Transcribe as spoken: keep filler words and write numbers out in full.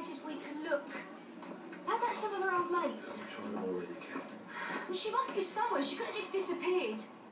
places we can look. How about some of her old mates? I'm trying already, Cal. Well, she must be somewhere. She could have just disappeared.